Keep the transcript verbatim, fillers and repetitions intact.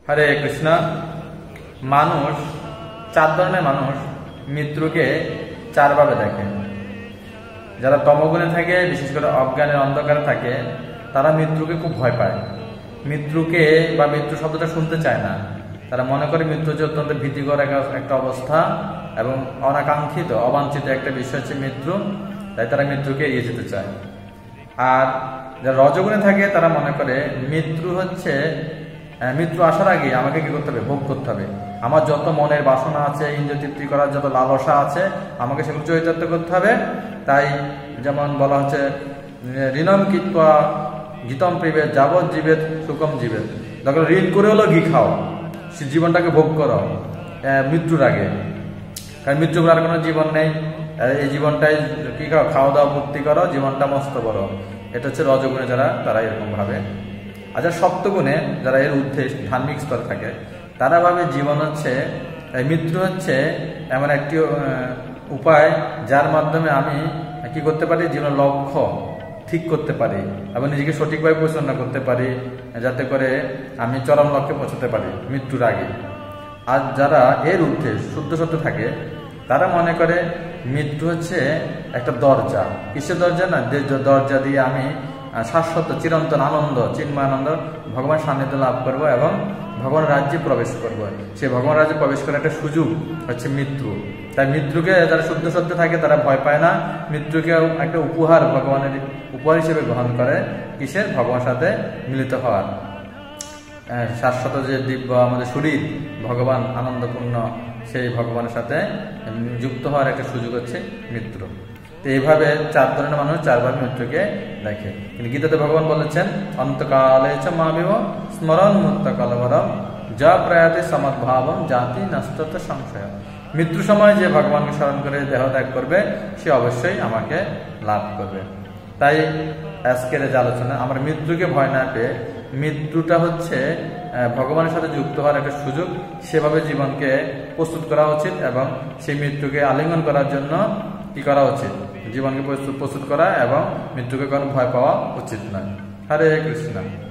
হরে কৃষ্ণ। মানুষ চার ধরনের মানুষ মৃত্যুকে চারভাবে দেখে। যারা তমগুণে থাকে, বিশেষ করে অজ্ঞানের অন্ধকারে থাকে, তারা মৃত্যুকে খুব ভয় পায়। মৃত্যুকে বা মৃত্যু শব্দটা শুনতে চায় না। তারা মনে করে মৃত্যু যে অত্যন্ত ভীতিকর একটা অবস্থা এবং অনাকাঙ্ক্ষিত অবাঞ্ছিত একটা বিষয় হচ্ছে মৃত্যু, তাই তারা মৃত্যুকে এড়িয়ে যেতে চায়। আর যারা রজগুণে থাকে তারা মনে করে মৃত্যু হচ্ছে মৃত্যু আসার আগে আমাকে কি করতে হবে, ভোগ করতে হবে। আমার যত মনের বাসনা আছে, ইন্দ্রিয় তৃপ্তি করার যত লালসা আছে, আমাকে সেগুলো চরিতার্থ করতে হবে। তাই যেমন বলা হচ্ছে ঋণম কৃত্বা গীতম প্রিবেদ যাবৎ জীবেদ সুকম জীবেদ। দেখো ঋণ করে হলো ঘি খাও, সে জীবনটাকে ভোগ করো মৃত্যুর আগে, কারণ মৃত্যু করার কোনো জীবন নেই। এই জীবনটাই কি খাও, খাওয়া দাওয়া ভর্তি করো, জীবনটা মস্ত করো। এটা হচ্ছে রজগুণে যারা, তারা এরকম ভাবে। আচ্ছা, সপ্তগুণে যারা এর ঊর্ধ্বে ধার্মিক স্তর থাকে, তারা ভাবে জীবন হচ্ছে, মৃত্যু হচ্ছে এমন একটি উপায় যার মাধ্যমে আমি কি করতে পারি, জীবনের লক্ষ্য ঠিক করতে পারি এবং নিজেকে সঠিকভাবে পরিচালনা করতে পারি, যাতে করে আমি চরম লক্ষ্যে পৌঁছাতে পারি মৃত্যুর আগে। আর যারা এর ঊর্ধ্বে শুদ্ধ সত্য থাকে, তারা মনে করে মৃত্যু হচ্ছে একটা দরজা। কিসের দরজা? না, যে দরজা দিয়ে আমি শাশ্বত চিরন্তন আনন্দ, চিন্ময় আনন্দ, ভগবান সান্নিধ্য লাভ করব এবং ভগবান রাজ্যে প্রবেশ করব। সেই ভগবান রাজ্যে প্রবেশ করার একটা সুযোগ হচ্ছে মৃত্যু। তাই মৃত্যুকে যারা শুদ্ধ সত্য থাকে তারা ভয় পায় না, মৃত্যুকে একটা উপহার, ভগবানের উপহার হিসেবে গ্রহণ করে। কিসের? ভগবানের সাথে মিলিত হওয়ার। শাশ্বত যে দিব্য আমাদের শরীর, ভগবান আনন্দপূর্ণ, সেই ভগবানের সাথে যুক্ত হওয়ার একটা সুযোগ হচ্ছে মৃত্যু। তো এইভাবে চার ধরনের মানুষ চারভাবে মৃত্যুকে দেখে। কিন্তু গীতাতে ভগবান বলেছেন অন্তকালে চ মাবিব স্মরণ মুক্ত কলবরম যা প্রয়াতে সমদ্ভাবম জাতি নষ্ট সংশয়। মৃত্যু সময় যে ভগবানকে স্মরণ করে দেহ ত্যাগ করবে, সে অবশ্যই আমাকে লাভ করবে। তাই আজকের যে আলোচনা, আমরা মৃত্যুকে ভয় না পেয়ে, মৃত্যুটা হচ্ছে ভগবানের সাথে যুক্ত হওয়ার একটা সুযোগ, সেভাবে জীবনকে প্রস্তুত করা উচিত এবং সেই মৃত্যুকে আলিঙ্গন করার জন্য কি করা উচিত, জীবনকে প্রস্তুত প্রস্তুত করা এবং মৃত্যুকে কোনো ভয় পাওয়া উচিত নয়। হরে কৃষ্ণ।